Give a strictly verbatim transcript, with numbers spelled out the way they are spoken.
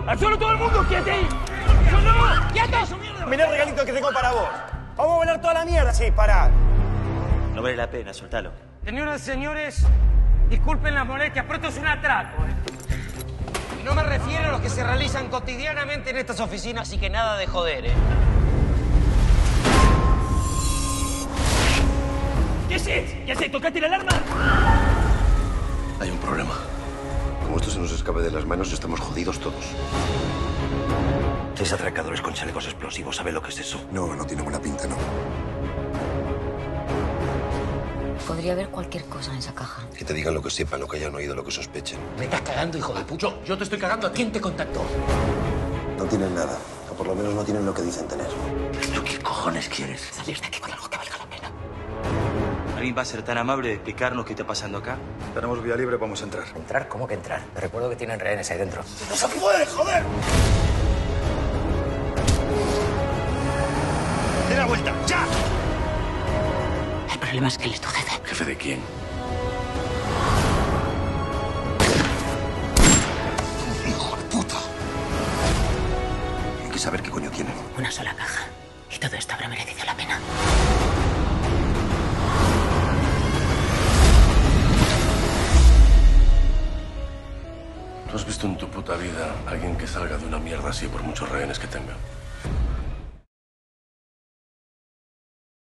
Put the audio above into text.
¡Al suelo todo el mundo! ¡Quieto ahí! ¡No! ¡Quieto! Mirá el regalito que tengo para vos. Vamos a volar toda la mierda. Sí, pará. No vale la pena, soltalo. Señoras y señores, disculpen las molestias, pero esto es un atraco, ¿eh? Y no me refiero a los que se realizan cotidianamente en estas oficinas, así que nada de joder, ¿eh? ¿Qué haces? ¿Qué haces? ¿Tocaste la alarma? Hay un problema. Como esto se nos escape de las manos, estamos jodidos todos. Seis atracadores con chalecos explosivos. ¿Sabe lo que es eso? No, no tiene buena pinta, no. Podría haber cualquier cosa en esa caja. Que te digan lo que sepan, lo que hayan oído, lo que sospechen. Me estás cagando, hijo de pucho. Yo te estoy cagando. ¿A quién te contactó? No tienen nada. O por lo menos no tienen lo que dicen tener. ¿Tú qué cojones quieres? Salir de aquí con algo que valga la pena. ¿Alguien va a ser tan amable de explicarnos qué está pasando acá? Tenemos vía libre, vamos a entrar. ¿Entrar? ¿Cómo que entrar? Te recuerdo que tienen rehenes ahí dentro. ¡No se puede, joder! ¡De la vuelta! ¡Ya! El problema es que él es tu jefe. ¿Jefe de quién? ¡Hijo de puta! Hay que saber qué coño tienen. Una sola caja. Y todo esto habrá merecido la pena. ¿Tú has visto en tu puta vida a alguien que salga de una mierda así por muchos rehenes que tenga?